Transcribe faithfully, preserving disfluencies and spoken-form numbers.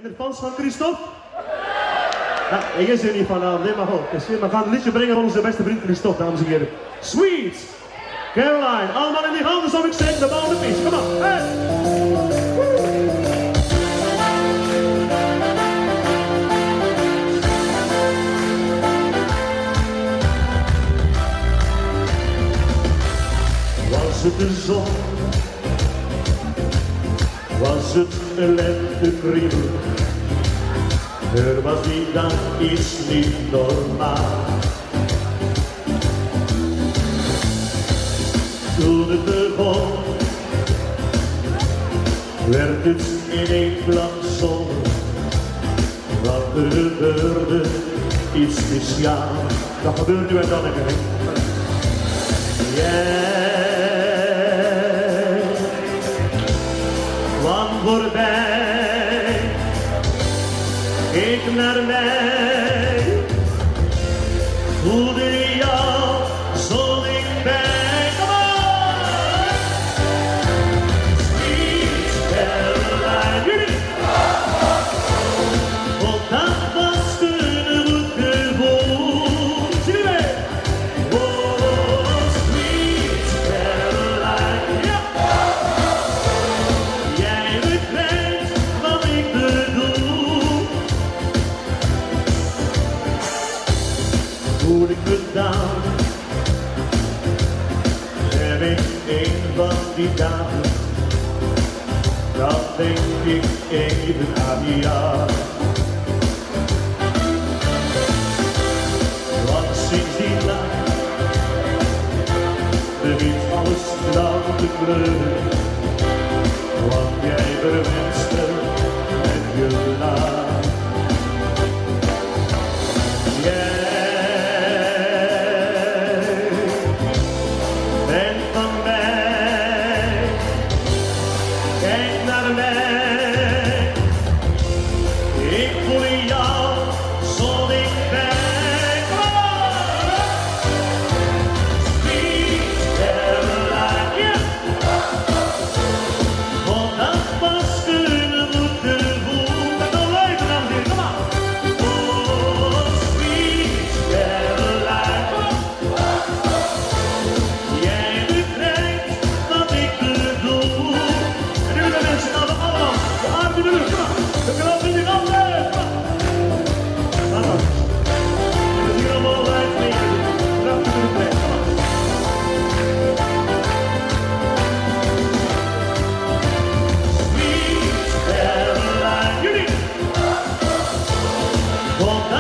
In het pans van Christophe? Ja, ik is er niet vanavond, hè, maar goed. Dus we gaan een liedje brengen van onze beste vriend Christophe, dames en heren. Sweet Caroline, allemaal in die handen, zoals ik zeg, de bal op de pitch. Kom op, hey! Was het de zon? Was het een lentekriebel? Er was die dag iets niet normaal. Toen het begon, werd het in één klap zon. Wat er gebeurde, iets speciaals. Dat gebeurt nu en dan even, hè? Jij kwam voorbij, keek naar mij, voelde jou zo dichtbij. Kom on! Sweet Caroline, want dat was een goed gevoel. Zie je mee? Voel ik me down, heb ik een van die dagen, dan denk ik even aan jou. Want sinds die nacht begint alles blauw te kleuren, want jij verwenste met je laag. Kijk naar mij, ik voel jou zo dichtbij. Kom on! Sweet Caroline, yeah! Want dat was een goed gevoel. Dat kan leven, dames en heren, kom maar! Oh, Sweet Caroline, jij begrijpt wat ik bedoel. De knop in die handen! Kom maar! We moeten hier allemaal uitvliegen. Prachtig in de plek. Kom maar! Sweet Caroline, jullie!